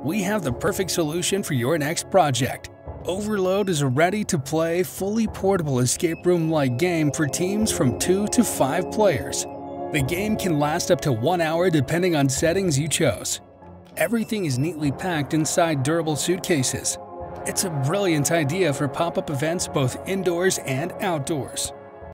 we have the perfect solution for your next project. Overload is a ready-to-play, fully portable escape room-like game for teams from 2 to 5 players. The game can last up to 1 hour depending on settings you chose. Everything is neatly packed inside durable suitcases. It's a brilliant idea for pop-up events both indoors and outdoors.